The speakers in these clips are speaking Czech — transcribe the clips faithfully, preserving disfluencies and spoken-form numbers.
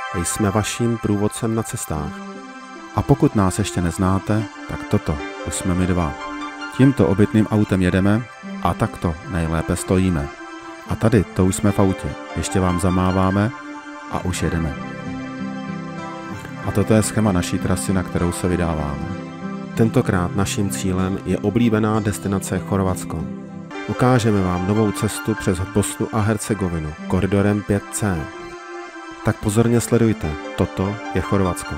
Jsme vaším průvodcem na cestách. A pokud nás ještě neznáte, tak toto už jsme my dva. Tímto obytným autem jedeme a takto nejlépe stojíme. A tady to už jsme v autě. Ještě vám zamáváme a už jedeme. A toto je schéma naší trasy, na kterou se vydáváme. Tentokrát naším cílem je oblíbená destinace Chorvatsko. Ukážeme vám novou cestu přes Bosnu a Hercegovinu koridorem pět cé. Tak pozorně sledujte, toto je Chorvatsko.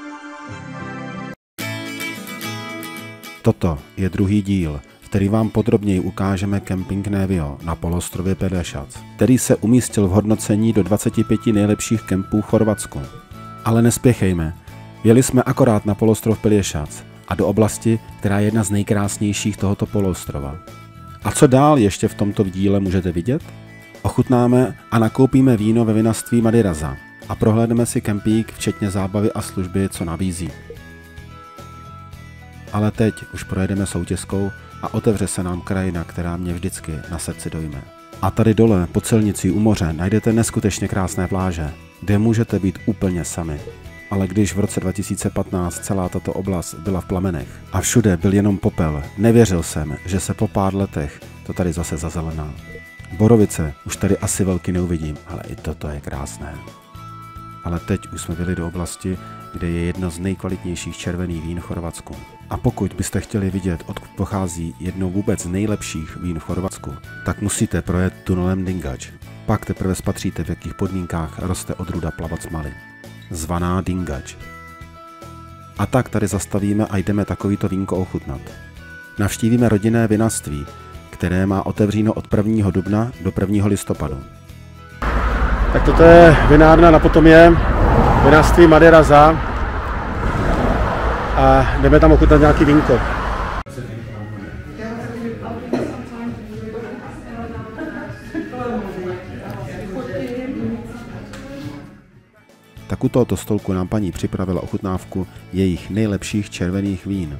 Toto je druhý díl, v který vám podrobněji ukážeme kemping Nevio na poloostrově Pelješac, který se umístil v hodnocení do dvaceti pěti nejlepších kempů v Chorvatsku. Ale nespěchejme, jeli jsme akorát na poloostrov Pelješac a do oblasti, která je jedna z nejkrásnějších tohoto poloostrova. A co dál ještě v tomto díle můžete vidět? Ochutnáme a nakoupíme víno ve vinařství Madiraza a prohlédneme si kempík včetně zábavy a služby, co nabízí. Ale teď už projedeme soutězkou a otevře se nám krajina, která mě vždycky na srdci dojme. A tady dole, pod silnicí u moře, najdete neskutečně krásné pláže, kde můžete být úplně sami. Ale když v roce dva tisíce patnáct celá tato oblast byla v plamenech a všude byl jenom popel, nevěřil jsem, že se po pár letech to tady zase zazelená. Borovice už tady asi velky neuvidím, ale i toto je krásné. Ale teď už jsme byli do oblasti, kde je jedno z nejkvalitnějších červených vín v Chorvatsku. A pokud byste chtěli vidět, odkud pochází jedno vůbec z nejlepších vín v Chorvatsku, tak musíte projet tunelem Dingač. Pak teprve spatříte, v jakých podmínkách roste odrůda plavacmaly, zvaná Dingač. A tak tady zastavíme a jdeme takovýto vínko ochutnat. Navštívíme rodinné vinařství, které má otevříno od prvního dubna do prvního listopadu. Tak toto je vinárna na Potomě, vinařství Madiraza a jdeme tam ochutnat nějaký vínko. Tak u tohoto stolku nám paní připravila ochutnávku jejich nejlepších červených vín.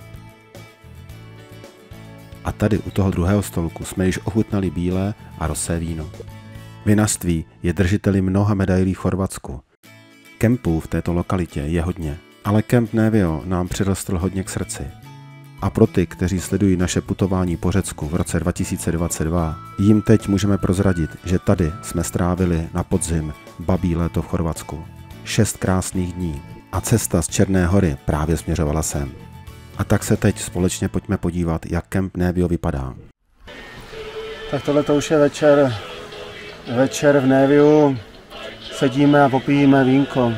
A tady u toho druhého stolku jsme již ochutnali bílé a rosé víno. Vinařství je držiteli mnoha medailí v Chorvatsku. Kempů v této lokalitě je hodně, ale kemp Nevio nám přirostl hodně k srdci. A pro ty, kteří sledují naše putování po Řecku v roce dva tisíce dvacet dva, jim teď můžeme prozradit, že tady jsme strávili na podzim babí léto v Chorvatsku. Šest krásných dní a cesta z Černé hory právě směřovala sem. A tak se teď společně pojďme podívat, jak kemp Nevio vypadá. Tak tohle to už je večer. Večer v Neviu sedíme a popijeme vínko.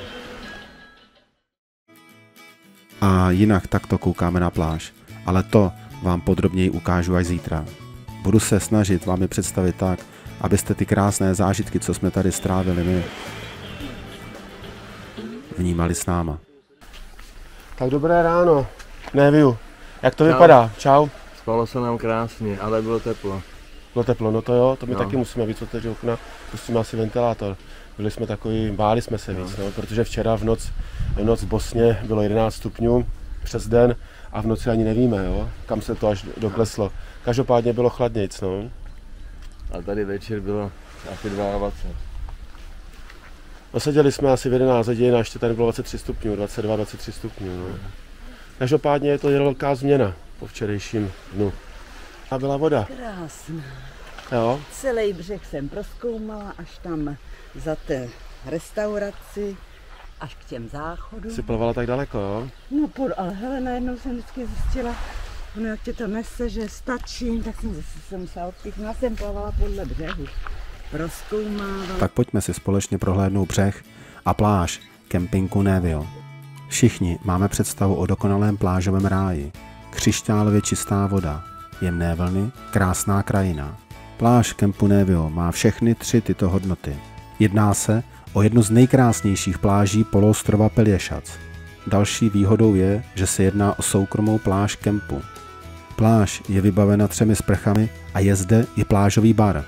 A jinak takto koukáme na pláž, ale to vám podrobněji ukážu až zítra. Budu se snažit vám je představit tak, abyste ty krásné zážitky, co jsme tady strávili my, vnímali s náma. Tak dobré ráno, Neviu. Jak to Čau. vypadá? Čau. Spalo se nám krásně, ale bylo teplo. Bylo teplo, no to jo, to my no. taky musíme víc otevřít okna, pustíme asi ventilátor. Byli jsme takový, báli jsme se víc, no. No, protože včera v noc, v noc v Bosně bylo jedenáct stupňů přes den a v noci ani nevíme, jo, kam se to až dokleslo. Každopádně bylo chladnějc, no. A tady večer bylo asi dvacet dva. No seděli jsme asi v jedenáct hodin a ještě tady bylo dvacet tři stupňů, dvacet dva dvacet tři stupňů, no. Každopádně je to jen velká změna po včerejším dnu. A byla voda. Krásná. Jo. Celý břeh jsem prozkoumala, až tam za té restauraci, až k těm záchodům. Jsi plavala tak daleko, jo? No, pod, ale hele, najednou jsem vždycky zjistila, no jak tě to nese, že stačím, tak jsem zase se musela odpíchnout, jsem plavala podle břehu. Prozkoumávala. Tak pojďme si společně prohlédnout břeh a pláž kempingu Nevio. Všichni máme představu o dokonalém plážovém ráji. Křišťálově čistá voda, jemné vlny, krásná krajina. Pláž kempu Nevio má všechny tři tyto hodnoty. Jedná se o jednu z nejkrásnějších pláží poloostrova Pelješac. Další výhodou je, že se jedná o soukromou pláž kempu. Pláž je vybavena třemi sprchami a je zde i plážový bar.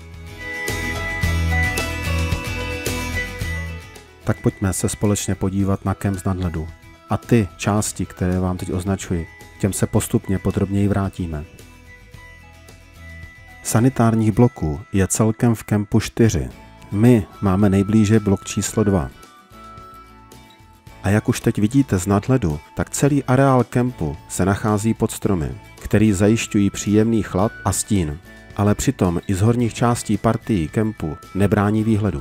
Tak pojďme se společně podívat na kemp z nadhledu. A ty části, které vám teď označuji, těm se postupně podrobněji vrátíme. Sanitárních bloků je celkem v kempu čtyři. My máme nejblíže blok číslo dva. A jak už teď vidíte z nadhledu, tak celý areál kempu se nachází pod stromy, který zajišťují příjemný chlad a stín, ale přitom i z horních částí partií kempu nebrání výhledu.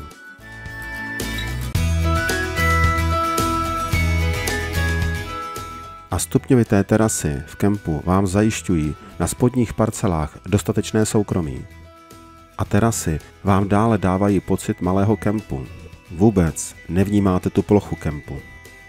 A stupňovité terasy v kempu vám zajišťují na spodních parcelách dostatečné soukromí. A terasy vám dále dávají pocit malého kempu. Vůbec nevnímáte tu plochu kempu.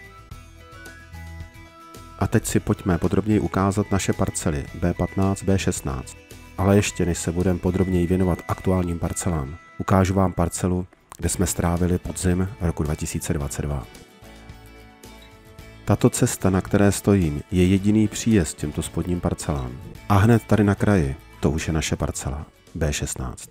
A teď si pojďme podrobněji ukázat naše parcely B patnáct, B šestnáct. Ale ještě než se budeme podrobněji věnovat aktuálním parcelám, ukážu vám parcelu, kde jsme strávili podzim roku dva tisíce dvacet dva. Tato cesta, na které stojím, je jediný příjezd těmto spodním parcelám. A hned tady na kraji, to už je naše parcela B šestnáct.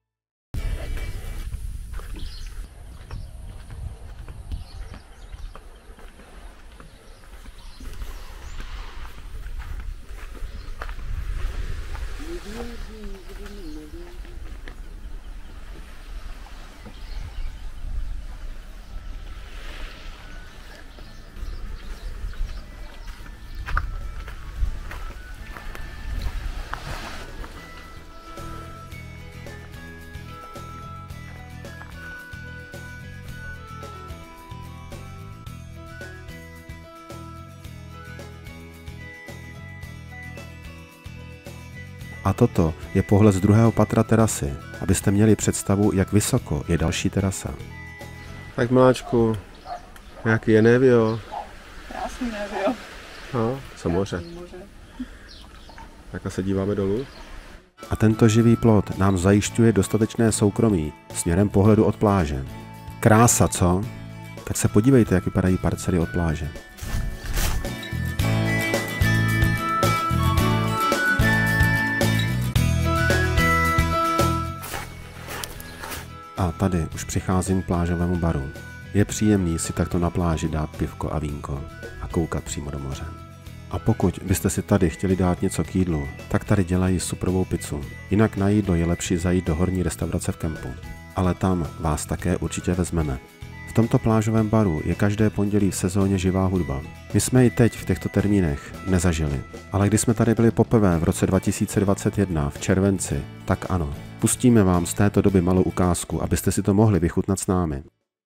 A toto je pohled z druhého patra terasy, abyste měli představu, jak vysoko je další terasa. Tak miláčku, nějaký je nevio? Krásný nevio. No, co moře. Tak a se díváme dolů. A tento živý plot nám zajišťuje dostatečné soukromí směrem pohledu od pláže. Krása, co? Tak se podívejte, jak vypadají parcely od pláže. A tady už přicházím k plážovému baru. Je příjemný si takto na pláži dát pivko a vínko a koukat přímo do moře. A pokud byste si tady chtěli dát něco k jídlu, tak tady dělají suprovou pizzu. Jinak na jídlo je lepší zajít do horní restaurace v kempu. Ale tam vás také určitě vezmeme. V tomto plážovém baru je každé pondělí v sezóně živá hudba. My jsme ji teď v těchto termínech nezažili. Ale když jsme tady byli poprvé v roce dva tisíce dvacet jedna v červenci, tak ano. Pustíme vám z této doby malou ukázku, abyste si to mohli vychutnat s námi.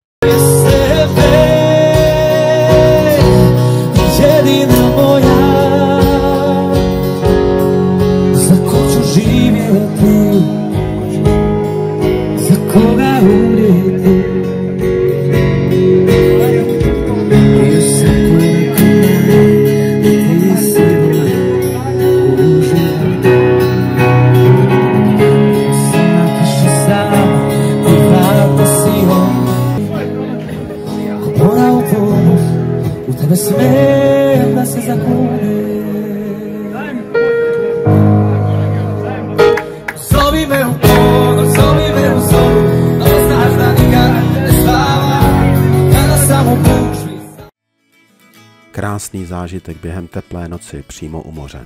Krásný zážitek během teplé noci přímo u moře.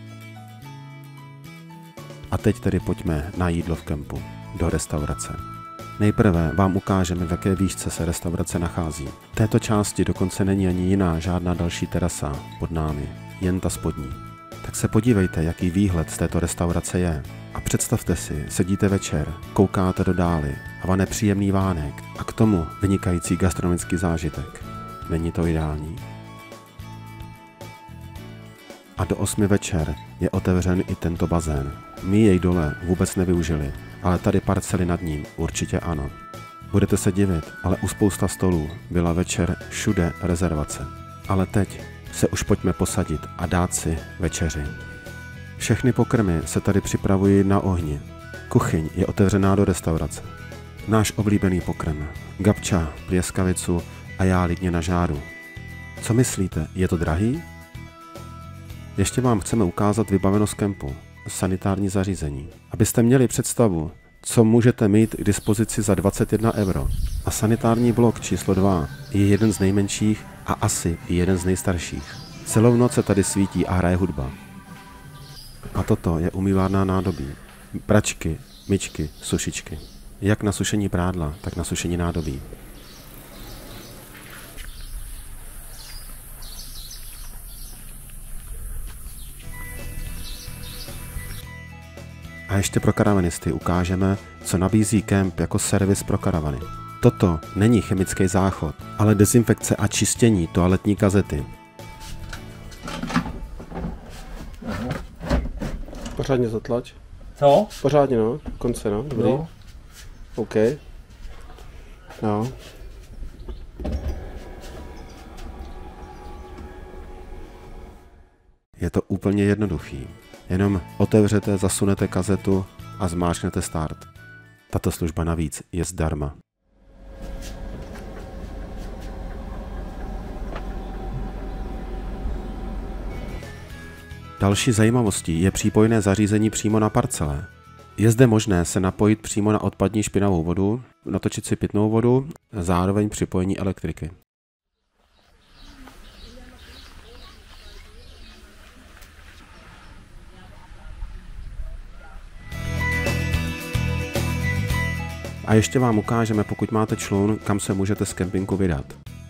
A teď tedy pojďme na jídlo v kempu, do restaurace. Nejprve vám ukážeme, v jaké výšce se restaurace nachází. V této části dokonce není ani jiná žádná další terasa pod námi, jen ta spodní. Tak se podívejte, jaký výhled z této restaurace je. A představte si, sedíte večer, koukáte do dály a vane příjemný vánek a k tomu vynikající gastronomický zážitek. Není to ideální? A do osmi večer je otevřen i tento bazén. My jej dole vůbec nevyužili, ale tady parcely nad ním určitě ano. Budete se divit, ale u spousta stolů byla večer všude rezervace. Ale teď se už pojďme posadit a dát si večeři. Všechny pokrmy se tady připravují na ohni. Kuchyň je otevřená do restaurace. Náš oblíbený pokrm, gabča, plieskavicu a jálidně na žáru. Co myslíte, je to drahý? Ještě vám chceme ukázat vybavenost kempu, sanitární zařízení, abyste měli představu, co můžete mít k dispozici za dvacet jedna euro. A sanitární blok číslo dva je jeden z nejmenších a asi i jeden z nejstarších. Celou noc se tady svítí a hraje hudba. A toto je umývárna nádobí. Pračky, myčky, sušičky. Jak na sušení prádla, tak na sušení nádobí. ještě pro karavanisty ukážeme, co nabízí kemp jako servis pro karavany. Toto není chemický záchod, ale dezinfekce a čištění toaletní kazety. Pořádně zatlač. Co? Pořádně, no. Konce, no. Dobrý. No. OK. No. Je to úplně jednoduchý. Jenom otevřete, zasunete kazetu a zmáčknete start. Tato služba navíc je zdarma. Další zajímavostí je přípojné zařízení přímo na parcele. Je zde možné se napojit přímo na odpadní špinavou vodu, natočit si pitnou vodu, zároveň připojení elektriky. A ještě vám ukážeme, pokud máte člun, kam se můžete z kempinku vydat.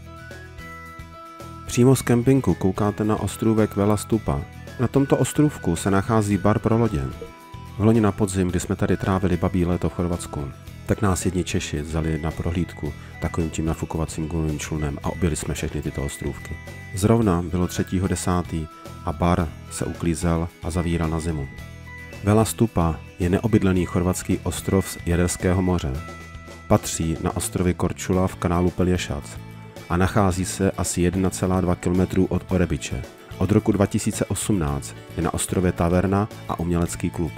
Přímo z kempinku koukáte na ostrůvek Vela Stupa. Na tomto ostrůvku se nachází bar pro lodě. V loni na podzim, kdy jsme tady trávili babí léto v Chorvatsku, tak nás jedni Češi vzali na prohlídku takovým tím nafukovacím gumovým člunem a objeli jsme všechny tyto ostrůvky. Zrovna bylo třetího desátého a bar se uklízel a zavíral na zimu. Vela Stupa je neobydlený chorvatský ostrov z Jaderského moře. Patří na ostrovy Korčula v kanálu Pelješac a nachází se asi jedna celá dva kilometru od Orebiče. Od roku dva tisíce osmnáct je na ostrově taverna a umělecký klub.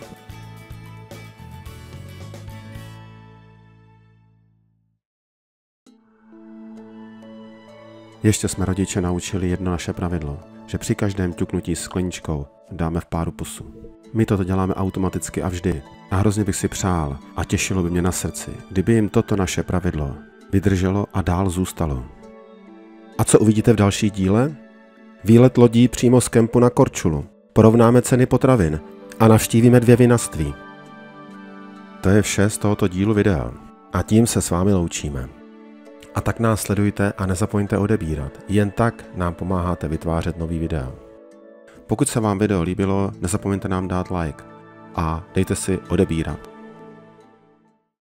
Ještě jsme rodiče naučili jedno naše pravidlo, že při každém ťuknutí skleničkou dáme v páru pusu. My toto děláme automaticky a vždy. A hrozně bych si přál a těšilo by mě na srdci, kdyby jim toto naše pravidlo vydrželo a dál zůstalo. A co uvidíte v další díle? Výlet lodí přímo z kempu na Korčulu. Porovnáme ceny potravin a navštívíme dvě vinařství. To je vše z tohoto dílu videa. A tím se s vámi loučíme. A tak nás sledujte a nezapomeňte odebírat. Jen tak nám pomáháte vytvářet nový videa. Pokud se vám video líbilo, nezapomeňte nám dát like a dejte si odebírat.